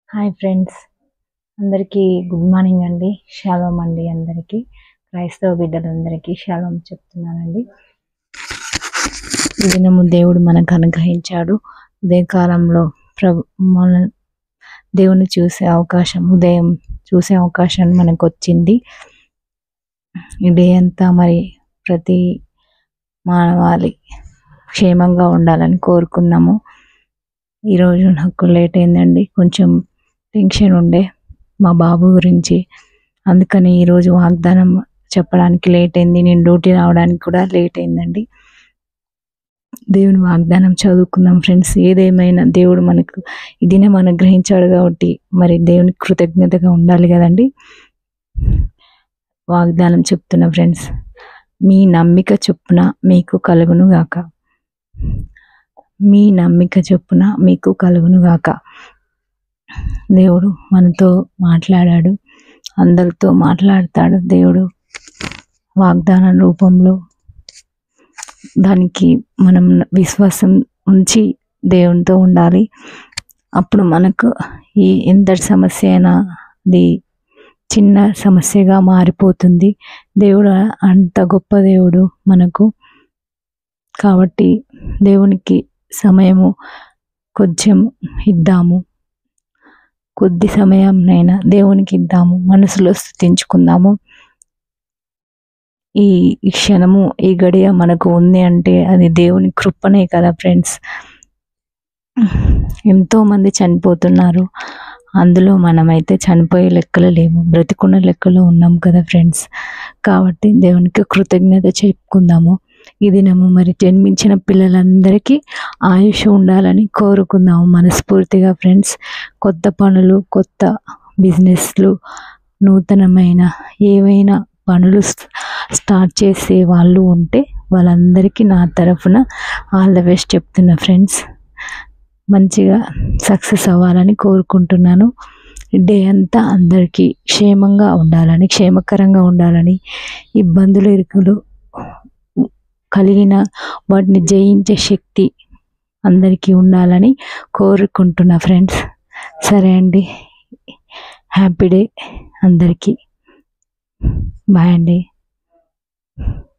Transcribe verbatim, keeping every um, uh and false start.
Hi friends, అందరికీ good morning అండి. Shalom అండి. అందరికీ క్రైస్తవ బిడ్డలందరికీ షాలోమ్ చెప్తున్నానండి. ఈ దినము దేవుడు మనకు అనుగ్రహించాడు. ఉదయకాలంలో ప్రభు మన దేవుని చూసే అవకాశం, ఉదయం చూసే అవకాశం మనకు వచ్చింది. ఈ డే అంతా మరి ప్రతి మానవాళి క్షేమంగా ఉండాలని కోరుకుందాము. ఈరోజు నాకు లేట్ అయిందండి, కొంచెం టెన్షన్ ఉండే మా బాబు గురించి. అందుకని ఈరోజు వాగ్దానం చెప్పడానికి లేట్ అయింది. నేను డ్యూటీ రావడానికి కూడా లేట్ అయిందండి. దేవుని వాగ్దానం చదువుకుందాం ఫ్రెండ్స్. ఏదేమైనా దేవుడు మనకు ఈ దినం అనుగ్రహించాడు కాబట్టి మరి దేవునికి కృతజ్ఞతగా ఉండాలి కదండి. వాగ్దానం చెప్తున్నా ఫ్రెండ్స్, మీ నమ్మిక చొప్పున మీకు కలుగును గాక. మీ నమ్మిక చొప్పున మీకు కలుగును గాక. దేవుడు మనతో మాట్లాడాడు, అందరితో మాట్లాడతాడు దేవుడు వాగ్దాన రూపంలో. దానికి మనం విశ్వాసం ఉంచి దేవునితో ఉండాలి. అప్పుడు మనకు ఈ ఎంతటి సమస్య అయినా అది చిన్న సమస్యగా మారిపోతుంది. దేవుడు అంత గొప్ప దేవుడు మనకు. కాబట్టి దేవునికి సమయము కొంచెం ఇద్దాము, కొద్ది సమయంనైనా దేవునికి ఇద్దాము, మనసులో స్తుతించుకుందాము. ఈ క్షణము, ఈ గడియ మనకు ఉంది అంటే అది దేవుని కృపనే కదా ఫ్రెండ్స్. ఎంతోమంది చనిపోతున్నారు, అందులో మనమైతే చనిపోయే లెక్కలో లేము, బ్రతికున్న లెక్కలో ఉన్నాం కదా ఫ్రెండ్స్. కాబట్టి దేవునికి కృతజ్ఞత చెప్పుకుందాము. ఈ దినము మరి జన్మించిన పిల్లలందరికీ ఆయుష్ ఉండాలని కోరుకుందాము మనస్ఫూర్తిగా ఫ్రెండ్స్. కొత్త పనులు, కొత్త బిజినెస్లు, నూతనమైన ఏవైనా పనులు స్టార్ట్ చేసే వాళ్ళు ఉంటే వాళ్ళందరికీ నా తరఫున ఆల్ ద బెస్ట్ చెప్తున్నా ఫ్రెండ్స్. మంచిగా సక్సెస్ అవ్వాలని కోరుకుంటున్నాను. డే అంతా అందరికీ క్షేమంగా ఉండాలని, క్షేమకరంగా ఉండాలని, ఇబ్బందులు ఇరుకులు కలిగిన వాటిని జయించే శక్తి అందరికీ ఉండాలని కోరుకుంటున్నా ఫ్రెండ్స్. సరే అండి, హ్యాపీ డే అందరికీ. బాయ్ అండి.